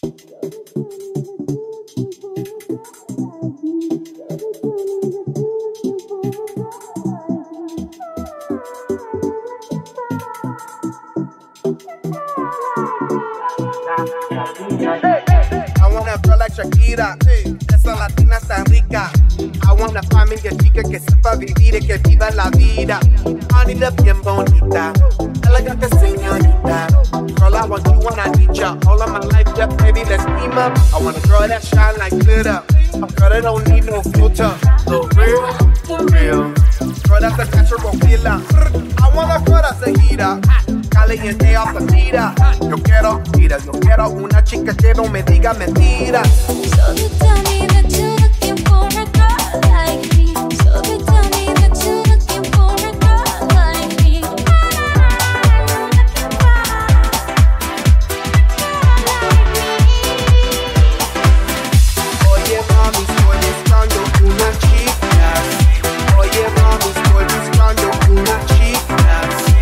I want a girl like Shakira, esa latina tan rica. I want a familia chica que sepa vivir y que viva la vida. Anita bien bonita, elegante señorita. Girl, I want you when I need ya. All of my life, yeah, baby, let's team up. I want a girl that shine like glitter, a girl that don't need no filter. The real, for real. Girl, that's a natural killer. I want a girl that's a heater, caliente off the meter. Yo quiero una chica que no me diga mentiras. So you tell me that you're looking for a girl like me. So you tell me that you're looking for a girl like me. Oye mami, estoy buscando una chica. Oye mami, estoy buscando una chica.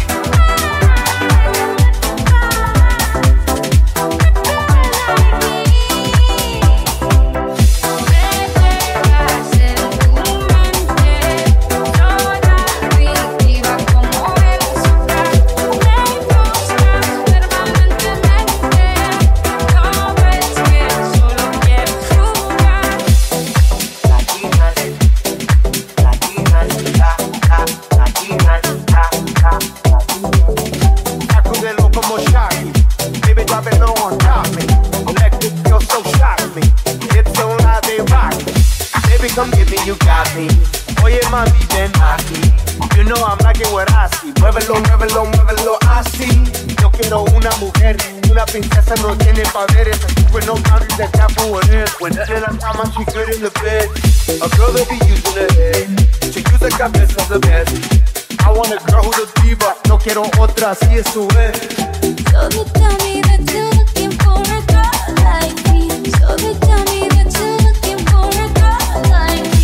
Come get me, you got me. Oye mami, ven aquí. You know I'm liking what I see. Muévelo, muévelo, muévelo así. Yo quiero una mujer, una princesa no tiene poderes. With no boundaries, that's not what it is. When in la cama, she good in the bed. A girl that be using her head to use the cabeza of the best. I want a girl who's a diva. No quiero otra, así eso es. So you tell me that you're looking for a girl like me. So you tell me that you're looking for a girl like me.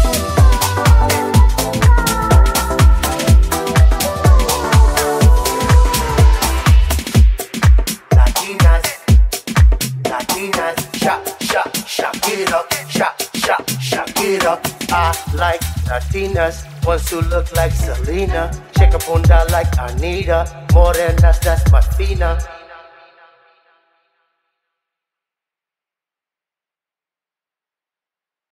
Shakira, I like Latinas, ones who look like Selena, shake a bunda like Anita, morenas, that's my fina.